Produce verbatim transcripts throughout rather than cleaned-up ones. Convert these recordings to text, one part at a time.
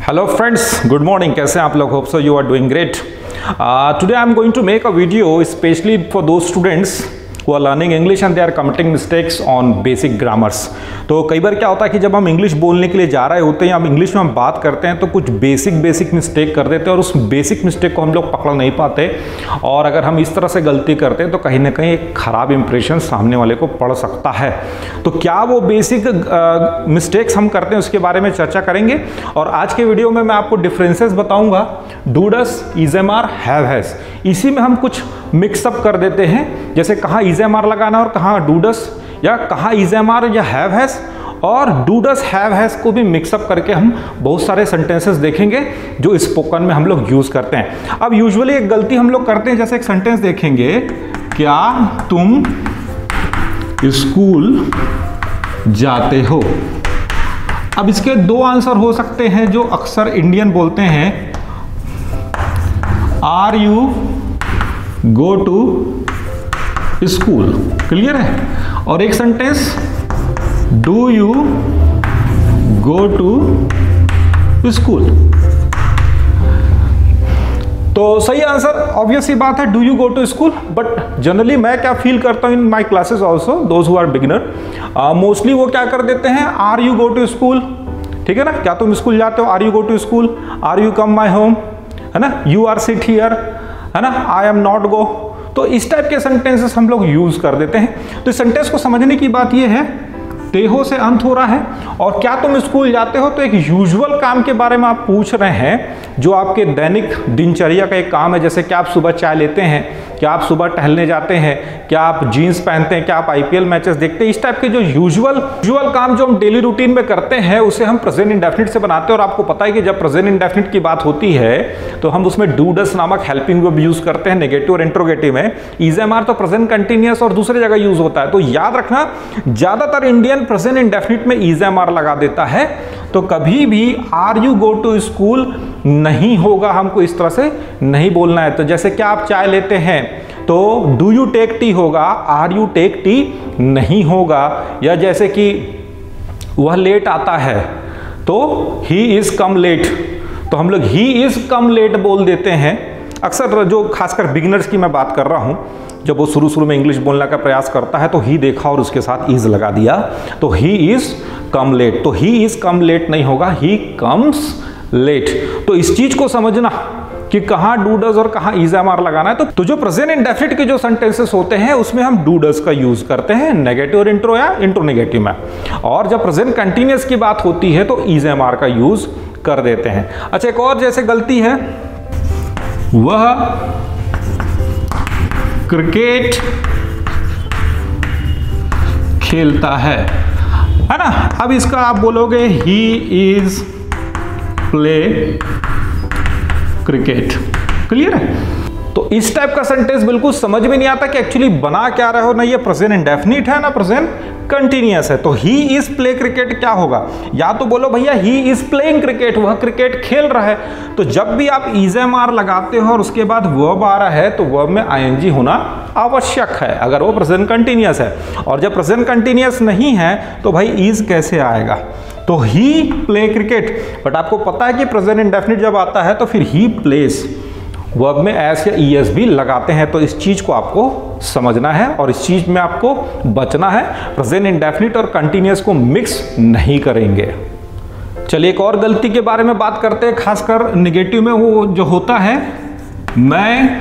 Hello friends, good morning. कैसे हैं आप लोग? Hope so you are doing great. Uh, today I am going to make a video especially for those students who are learning English and they are committing mistakes on basic grammars. तो कई बार क्या होता है कि जब हम English बोलने के लिए जा रहे होते हैं या हम इंग्लिश में हम बात करते हैं तो कुछ बेसिक बेसिक मिस्टेक कर देते हैं और उस बेसिक मिस्टेक को हम लोग पकड़ नहीं पाते, और अगर हम इस तरह से गलती करते हैं तो कहीं ना कहीं एक खराब इंप्रेशन सामने वाले को पड़ सकता है। तो क्या वो बेसिक मिस्टेक्स हम करते हैं उसके बारे में चर्चा करेंगे, और आज के वीडियो में मैं आपको डिफरेंसेस बताऊंगा do does, is am are, have has. इसी में हम कुछ मिक्सअप कर देते हैं, जैसे कहाँ इज एम आर लगाना और कहाँ डू डस, या कहाँ इज एम आर या हैव हैज, और डू डस हैव हैज को भी मिक्सअप करके हम बहुत सारे सेंटेंसेस देखेंगे जो स्पोकन में हम लोग यूज करते हैं। अब यूजुअली एक गलती हम लोग करते हैं, जैसे एक सेंटेंस देखेंगे, क्या तुम स्कूल जाते हो। अब इसके दो आंसर हो सकते हैं जो अक्सर इंडियन बोलते हैं, are you go to school, clear है। और एक sentence, do you go to school. तो सही आंसर ऑब्वियस ही बात है, do you go to school. But generally मैं क्या फील करता हूं in my classes also, those who are beginner, mostly वो क्या कर देते हैं, are you go to school, ठीक है ना, क्या तुम स्कूल जाते हो, are you go to school, are you come my home, है ना, यू आर सिट हियर, है ना, आई एम नॉट गो। तो इस टाइप के सेंटेंसेस हम लोग यूज कर देते हैं। तो इस सेंटेंस को समझने की बात यह है, तेहो से अंत हो रहा है, और क्या तुम स्कूल जाते हो तो एक यूजुअल काम के बारे में आप पूछ रहे हैं, जो आपके दैनिक दिनचर्या का एक काम है। जैसे क्या आप सुबह चाय लेते हैं, क्या आप सुबह टहलने जाते हैं, क्या आप जीन्स पहनते हैं, क्या आप आईपीएल मैचेस देखते हैं। इस टाइप के जो यूजुअल यूजुअल काम जो हम डेली रूटीन में करते हैं उसे हम प्रेजेंट इंडेफिनिट से बनाते हैं। और आपको पता है कि जब प्रेजेंट इंडेफिनिट की बात होती है तो हम उसमें डू डस नामक हेल्पिंग वर्ब यूज करते हैं नेगेटिव और इंट्रोगेटिव में। इज एम आर तो प्रेजेंट कंटिन्यूअस और दूसरी जगह यूज होता है। तो याद रखना, ज्यादातर इंडियन प्रेजेंट इंडेफिनिट में इज एम आर लगा देता है, तो कभी भी are you go to school नहीं होगा, हमको इस तरह से नहीं बोलना है। तो जैसे क्या आप चाय लेते हैं तो डू यू टेक टी होगा, आर यू टेक टी नहीं होगा। या जैसे कि वह लेट आता है तो ही इज कम लेट, तो हम लोग ही इज कम लेट बोल देते हैं। अक्सर जो खासकर बिगिनर्स की मैं बात कर रहा हूं, जब वो शुरू शुरू में इंग्लिश बोलने का प्रयास करता है तो ही देखा और उसके साथ इज लगा दिया, तो ही इज कम लेट। तो ही इज कम लेट नहीं होगा, ही कम्स लेट। तो इस चीज को समझना कि कहां डू डज और कहां इज एम आर लगाना है। तो, तो जो प्रेजेंट इंडेफिनिट के जो सेंटेंसेस होते हैं उसमें हम डू डज का यूज करते हैं नेगेटिव और इंट्रो या इंट्रो नेगेटिव में, और जब प्रेजेंट कंटिन्यूअस की बात होती है तो इज एम आर का यूज कर देते हैं। अच्छा, एक और जैसे गलती है, वह क्रिकेट खेलता है, है ना। अब इसका आप बोलोगे he is play cricket, clear है। तो इस टाइप का सेंटेंस बिल्कुल समझ में नहीं आता कि एक्चुअली बना क्या रहे हो, ना ये प्रेजेंट इंडेफिनिट है ना प्रेजेंट कंटिन्यूअस है। तो ही इज प्ले क्रिकेट क्या होगा, या तो बोलो भैया ही इज प्लेइंग क्रिकेट, वह क्रिकेट खेल रहा है। तो जब भी आप इज एम आर लगाते हो और उसके बाद वर्ब आ रहा है तो वर्ब में आईएनजी होना आवश्यक है अगर वो प्रेजेंट कंटिन्यूअस है, और जब प्रेजेंट कंटिन्यूअस नहीं है तो भाई इज कैसे आएगा। तो ही प्ले क्रिकेट, बट आपको पता है कि प्रेजेंट इंडेफिनिट जब आता है तो फिर ही प्लेस, वर्ब में एस या ईएस भी लगाते हैं। तो इस चीज को आपको समझना है और इस चीज में आपको बचना है, प्रेजेंट इंडेफिनिट और कंटिन्यूअस को मिक्स नहीं करेंगे। चलिए एक और गलती के बारे में बात करते हैं, खासकर नेगेटिव में वो जो होता है, मैं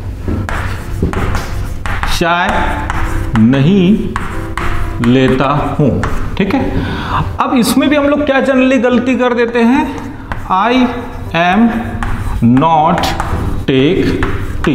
चाय नहीं लेता हूं, ठीक है। अब इसमें भी हम लोग क्या जनरली गलती कर देते हैं, I am not take tea.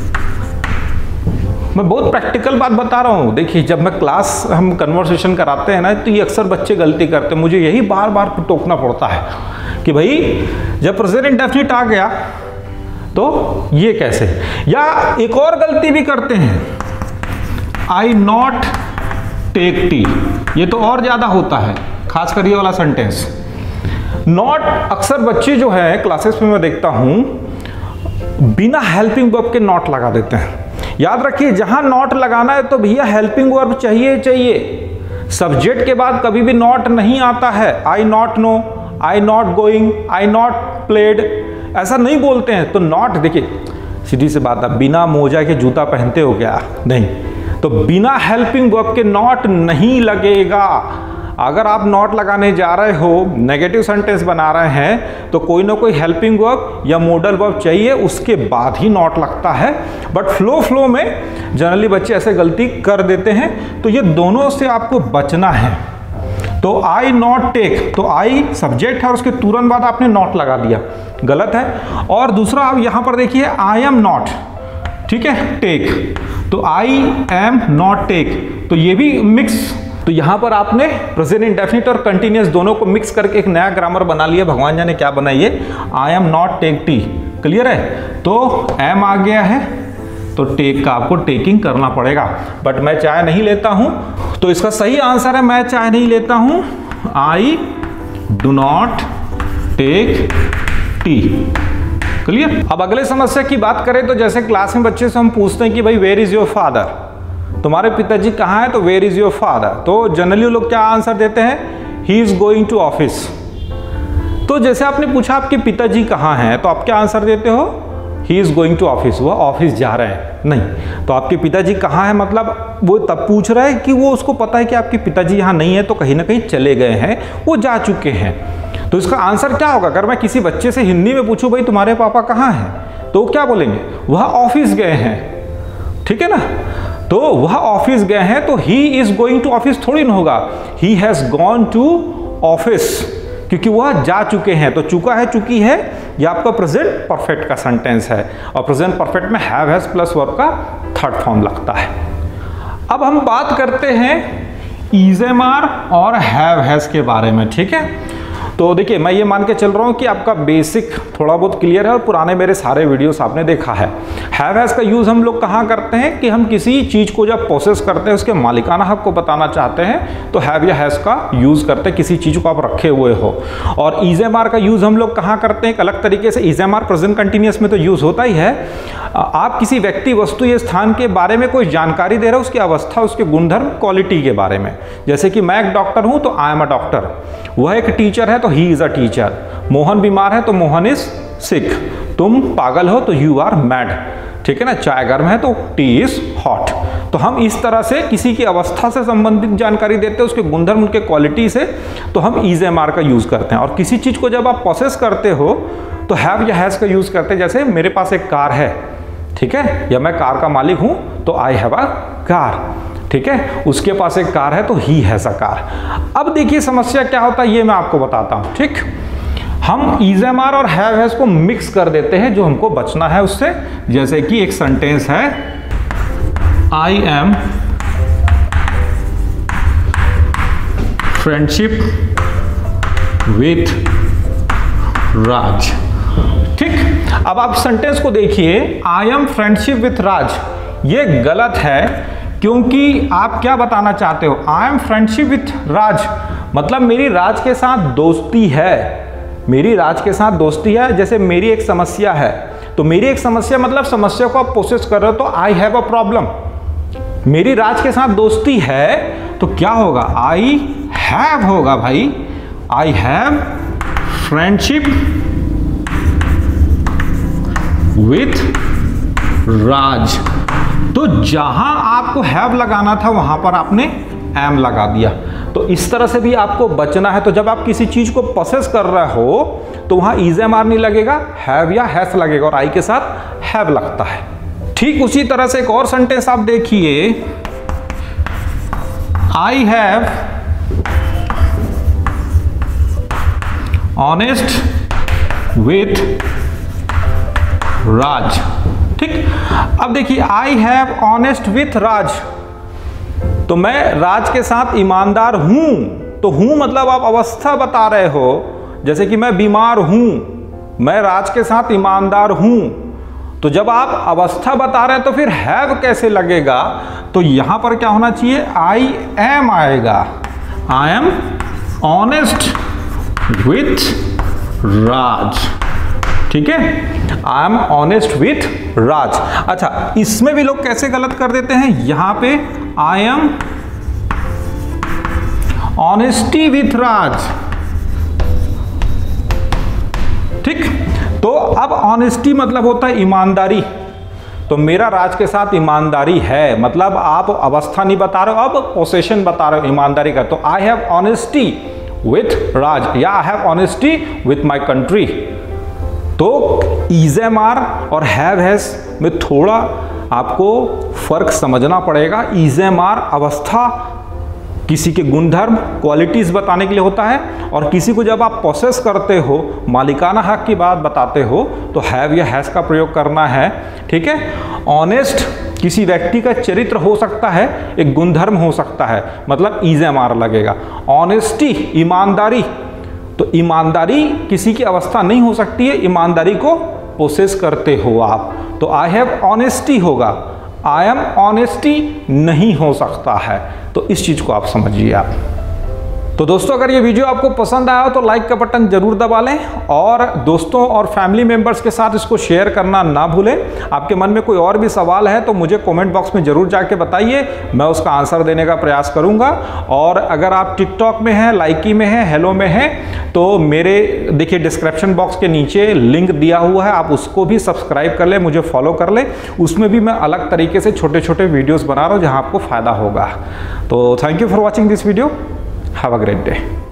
मैं बहुत प्रैक्टिकल बात बता रहा हूं। देखिए, जब मैं क्लास हम कन्वर्सेशन कराते हैं ना तो ये अक्सर बच्चे गलती करते हैं, मुझे यही बार बार टोकना पड़ता है कि भाई जब प्रेजेंट इंडेफिनिट आ गया तो ये कैसे। या एक और गलती भी करते हैं, आई नॉट टेक टी, ये तो और ज्यादा होता है, खासकर ये वाला सेंटेंस। नॉट अक्सर बच्चे जो है क्लासेस में मैं देखता हूं बिना हेल्पिंग वर्ब के नॉट लगा देते हैं। याद रखिए, जहां नॉट लगाना है तो भैया हेल्पिंग वर्ब चाहिए चाहिए। सब्जेक्ट के बाद कभी भी नॉट नहीं आता है। I not know, I not going, I not played, ऐसा नहीं बोलते हैं। तो नॉट, देखिए सीधी सी बात है, बिना मोजा के जूता पहनते हो क्या? नहीं। तो बिना हेल्पिंग वर्ब के नॉट नहीं लगेगा। अगर आप नॉट लगाने जा रहे हो, नेगेटिव सेंटेंस बना रहे हैं, तो कोई ना कोई हेल्पिंग वर्ब या मोडल वर्ब चाहिए, उसके बाद ही नॉट लगता है। बट फ्लो फ्लो में जनरली बच्चे ऐसे गलती कर देते हैं। तो ये दोनों से आपको बचना है। तो आई नॉट टेक, तो आई सब्जेक्ट है और उसके तुरंत बाद आपने नॉट लगा दिया, गलत है। और दूसरा आप यहां पर देखिए आई एम नॉट, ठीक है, टेक, तो आई एम नॉट टेक, तो ये भी मिक्स। तो यहां पर आपने प्रेजेंट इंडेफिनिट और कंटिन्यूअस दोनों को मिक्स करके एक नया ग्रामर बना लिया, भगवान जाने क्या बनाइए। I am not take tea, clear है। तो एम आ गया है, तो टेक का आपको टेकिंग करना पड़ेगा। बट मैं चाय नहीं लेता हूं, तो इसका सही आंसर है मैं चाय नहीं लेता हूं, I do not take tea, clear. अब अगले समस्या की बात करें तो जैसे क्लास में बच्चे से हम पूछते हैं कि भाई वेयर इज योर फादर, तुम्हारे पिताजी कहाँ हैं, तो वेयर इज योर फादर। तो जनरली लोग क्या आंसर देते हैं, he is going to office. तो जैसे आपने पूछा आपके पिताजी कहाँ हैं, तो आप क्या आंसर देते हो, he is going to office, वह ऑफिस जा रहे हैं। नहीं, तो आपके पिताजी कहाँ हैं, मतलब वो तब पूछ रहा है कि वो उसको पता है कि आपके पिताजी यहाँ नहीं है, तो कहीं ना कहीं चले गए हैं, वो जा चुके हैं। तो इसका आंसर क्या होगा? अगर मैं किसी बच्चे से हिंदी में पूछूं भाई तुम्हारे पापा कहाँ हैं, तो क्या बोलेंगे, वह ऑफिस गए हैं, ठीक है ना। तो वह ऑफिस गए हैं, तो he is going to office थोड़ी ना होगा, he has gone to office, क्योंकि वह जा चुके हैं। तो चुका है, चुकी है, यह आपका प्रेजेंट परफेक्ट का सेंटेंस है। और प्रेजेंट परफेक्ट में हैव हैज प्लस वर्ब का थर्ड फॉर्म लगता है। अब हम बात करते हैं इज एम आर और हैव हैज के बारे में, ठीक है। तो देखिए मैं ये मान के चल रहा हूँ कि आपका बेसिक थोड़ा बहुत क्लियर है और पुराने मेरे सारे वीडियोस आपने देखा है। हैव हैज का यूज़ हम लोग कहाँ करते हैं कि हम किसी चीज़ को जब प्रोसेस करते हैं उसके मालिकाना हक को बताना चाहते हैं, तो हैव या हैज का यूज़ करते हैं, किसी चीज़ को आप रखे हुए हो। और इज एम आर का यूज़ हम लोग कहाँ करते हैं एक अलग तरीके से। Is am are present continuous में तो यूज़ होता ही है। आप किसी व्यक्ति, वस्तु या स्थान के बारे में कोई जानकारी दे रहे हो, उसकी अवस्था, उसके गुणधर्म, क्वालिटी के बारे में। जैसे कि मैं एक डॉक्टर हूँ तो आई एम अ डॉक्टर, वह एक टीचर है तो he is a teacher, Mohan बीमार है तो मोहन इज सिक, तुम पागल हो तो यू आर मैड, ठीक है ना। चाय गर्म है तो टी इज हॉट। तो हम इस तरह से किसी की अवस्था से संबंधित जानकारी देते हैं, उसके गुणधर्म, उनके क्वालिटी से, तो हम इज एम आर का यूज करते हैं। और किसी चीज को जब आप प्रोसेस करते हो तो हैव या हैज का यूज करते हैं। जैसे मेरे पास एक कार है, ठीक है, या मैं कार का मालिक हूं तो आई हैव अ कार, ठीक है। उसके पास एक कार है तो ही हैज अ कार। अब देखिए समस्या क्या होता है ये मैं आपको बताता हूं, ठीक। हम इज एम आर और हैव हैज को मिक्स कर देते हैं, जो हमको बचना है उससे। जैसे कि एक सेंटेंस है, I am friendship with Raj, ठीक। अब आप सेंटेंस को देखिए, I am friendship with Raj, ये गलत है, क्योंकि आप क्या बताना चाहते हो, I am friendship with Raj, मतलब मेरी राज के साथ दोस्ती है, मेरी राज के साथ दोस्ती है। जैसे मेरी एक समस्या है, तो मेरी एक समस्या मतलब समस्या को आप प्रोसेस कर रहे हो, तो आई हैव अ प्रॉब्लम। मेरी राज के साथ दोस्ती है तो क्या होगा, आई हैव होगा भाई, I have friendship with Raj. तो जहां आपको हैव लगाना था वहां पर आपने एम लगा दिया। तो इस तरह से भी आपको बचना है। तो जब आप किसी चीज को प्रोसेस कर रहे हो तो वहां इज एम आर नहीं लगेगा, हैव या हैज लगेगा, और आई के साथ हैव लगता है। ठीक उसी तरह से एक और सेंटेंस आप देखिए, I have honest with Raj, ठीक। अब देखिए, I have honest with Raj, तो मैं राज के साथ ईमानदार हूं। तो हूं मतलब आप अवस्था बता रहे हो, जैसे कि मैं बीमार हूं, मैं राज के साथ ईमानदार हूं। तो जब आप अवस्था बता रहे हैं तो फिर हैव कैसे लगेगा, तो यहां पर क्या होना चाहिए, आई एम आएगा, I am honest with Raj, ठीक है, I am honest with Raj. अच्छा, इसमें भी लोग कैसे गलत कर देते हैं, यहां पे I am honesty with Raj, ठीक। तो अब ऑनेस्टी मतलब होता है ईमानदारी। तो मेरा राज के साथ ईमानदारी है, मतलब आप अवस्था नहीं बता रहे हो, अब पोसेशन बता रहे हो ईमानदारी का। तो I have honesty with Raj या I have honesty with my country. तो इज एम आर और हैव हैज में थोड़ा आपको फर्क समझना पड़ेगा। इज एम आर अवस्था किसी के गुणधर्म क्वालिटीज बताने के लिए होता है, और किसी को जब आप प्रोसेस करते हो, मालिकाना हक की बात बताते हो, तो हैव या हैज का प्रयोग करना है। ठीक है। ऑनेस्ट किसी व्यक्ति का चरित्र हो सकता है, एक गुणधर्म हो सकता है, मतलब इज एम आर लगेगा। ऑनेस्टी ईमानदारी, तो ईमानदारी किसी की अवस्था नहीं हो सकती है, ईमानदारी को प्रोसेस करते हो आप। तो आई हैव ऑनेस्टी होगा, आई एम ऑनेस्टी नहीं हो सकता है। तो इस चीज को आप समझिए आप। तो दोस्तों अगर ये वीडियो आपको पसंद आया हो तो लाइक का बटन जरूर दबा लें, और दोस्तों और फैमिली मेंबर्स के साथ इसको शेयर करना ना भूलें। आपके मन में कोई और भी सवाल है तो मुझे कमेंट बॉक्स में जरूर जाके बताइए, मैं उसका आंसर देने का प्रयास करूंगा। और अगर आप टिकटॉक में हैं, लाइकी में हैं, हेलो में हैं, तो मेरे देखिए डिस्क्रिप्शन बॉक्स के नीचे लिंक दिया हुआ है, आप उसको भी सब्सक्राइब कर लें, मुझे फॉलो कर लें। उसमें भी मैं अलग तरीके से छोटे छोटे वीडियोज़ बना रहा हूँ जहाँ आपको फ़ायदा होगा। तो thank you for watching this video. Have a great day.